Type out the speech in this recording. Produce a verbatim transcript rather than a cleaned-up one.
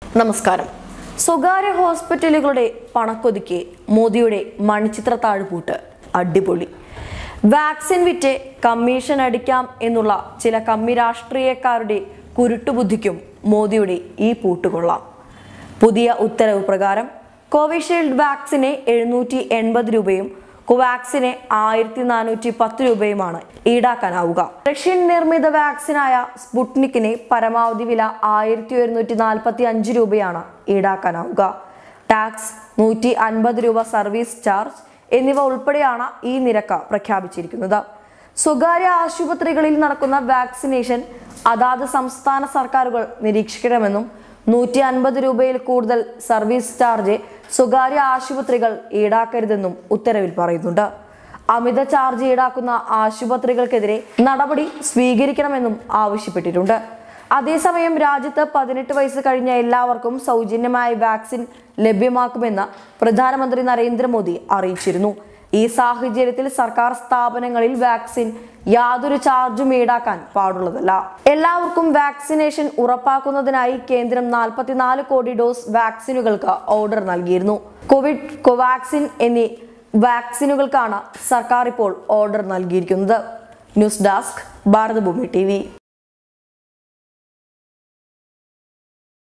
നമസ്കാരം. സ്വകാര്യ ഹോസ്പിറ്റലുകളുടെ പണക്കൊതിക്ക് മോദിയുടെ മണിച്ചിത്ര താഴ്പൂട്ട് അടിപൊളി. വാക്സിൻ വിറ്റ് കമ്മീഷൻ അടിക്കാം എന്നുള്ള ചില കമ്മി രാഷ്ട്രീയക്കാരുടെ കുരുട്ടുബുദ്ധിക്കും മോദിയുടെ ഈ പൂട്ടുകൊള്ളാം. പുതിയ ഉത്തരവ് പ്രകാരം കോവിഷീൽഡ് വാക്സിന് എഴുന്നൂറ്റി എൺപത് രൂപയും കോവാക്സിന് ആയിരത്തി നാനൂറ്റി പത്ത് രൂപയുമാണ് ഈടാക്കാനാവുക. റഷ്യൻ നിർമ്മിത വാക്സിനായ സ്പുട്നിക്കിന് പരമാവധി വില ആയിരത്തി ഒരുന്നൂറ്റി നാൽപ്പത്തി അഞ്ച് രൂപയാണ് ഈടാക്കാനാവുക. ടാക്സ്, നൂറ്റി അൻപത് രൂപ സർവീസ് ചാർജ് എന്നിവ ഉൾപ്പെടെയാണ് ഈ നിരക്ക് പ്രഖ്യാപിച്ചിരിക്കുന്നത്. സ്വകാര്യ ആശുപത്രികളിൽ നടക്കുന്ന വാക്സിനേഷൻ അതാത് സംസ്ഥാന സർക്കാരുകൾ നിരീക്ഷിക്കണമെന്നും നൂറ്റി അൻപത് രൂപയിൽ കൂടുതൽ സർവീസ് ചാർജ് സ്വകാര്യ ആശുപത്രികൾ ഈടാക്കരുതെന്നും ഉത്തരവിൽ പറയുന്നുണ്ട്. അമിത ചാർജ് ഈടാക്കുന്ന ആശുപത്രികൾക്കെതിരെ നടപടി സ്വീകരിക്കണമെന്നും ആവശ്യപ്പെട്ടിട്ടുണ്ട്. അതേസമയം രാജ്യത്ത് പതിനെട്ട് വയസ്സ് കഴിഞ്ഞ എല്ലാവർക്കും സൗജന്യമായ വാക്സിൻ ലഭ്യമാക്കുമെന്ന് പ്രധാനമന്ത്രി നരേന്ദ്രമോദി അറിയിച്ചിരുന്നു. ഈ സാഹചര്യത്തിൽ സർക്കാർ സ്ഥാപനങ്ങളിൽ വാക്സിൻ യാതൊരു ചാർജും ഈടാക്കാൻ പാടുള്ളതല്ല. എല്ലാവർക്കും വാക്സിനേഷൻ ഉറപ്പാക്കുന്നതിനായി കേന്ദ്രം നാൽപ്പത്തിനാല് കോടി ഡോസ് വാക്സിനുകൾക്ക് ഓർഡർ നൽകിയിരുന്നു. കോവിഡ്, കോവാക്സിൻ എന്നീ വാക്സിനുകൾക്കാണ് സർക്കാർ ഇപ്പോൾ ഓർഡർ നൽകിയിരിക്കുന്നത്. News desk, Bharathabhoomi T V.